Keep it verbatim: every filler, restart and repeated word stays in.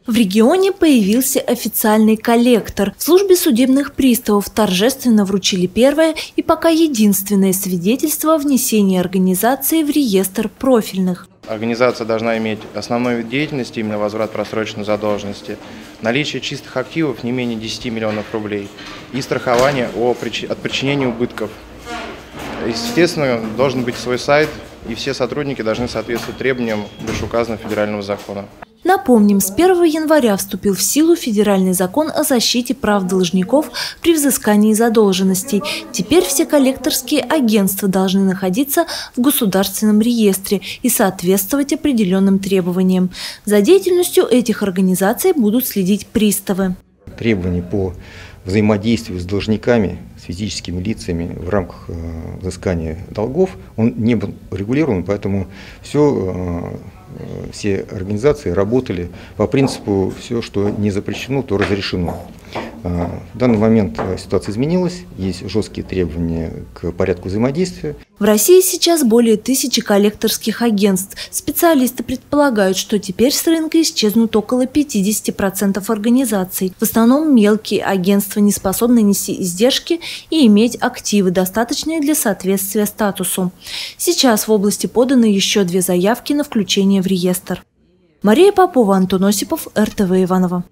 В регионе появился официальный коллектор. В службе судебных приставов торжественно вручили первое и пока единственное свидетельство о внесении организации в реестр профильных. Организация должна иметь основной вид деятельности, именно возврат просроченной задолженности, наличие чистых активов не менее десяти миллионов рублей и страхование от причинения убытков. Естественно, должен быть свой сайт, и все сотрудники должны соответствовать требованиям вышеуказанного федерального закона. Напомним, с первого января вступил в силу федеральный закон о защите прав должников при взыскании задолженностей. Теперь все коллекторские агентства должны находиться в государственном реестре и соответствовать определенным требованиям. За деятельностью этих организаций будут следить приставы. Требования по взаимодействию с должниками, с физическими лицами в рамках взыскания долгов, он не был регулирован, поэтому все, все организации работали по принципу «все, что не запрещено, то разрешено». В данный момент ситуация изменилась, есть жесткие требования к порядку взаимодействия. В России сейчас более тысячи коллекторских агентств. Специалисты предполагают, что теперь с рынка исчезнут около пятидесяти процентов организаций. В основном мелкие агентства, не способны нести издержки и иметь активы, достаточные для соответствия статусу. Сейчас в области поданы еще две заявки на включение в реестр. Мария Попова, Антон Осипов, эр тэ вэ Иваново.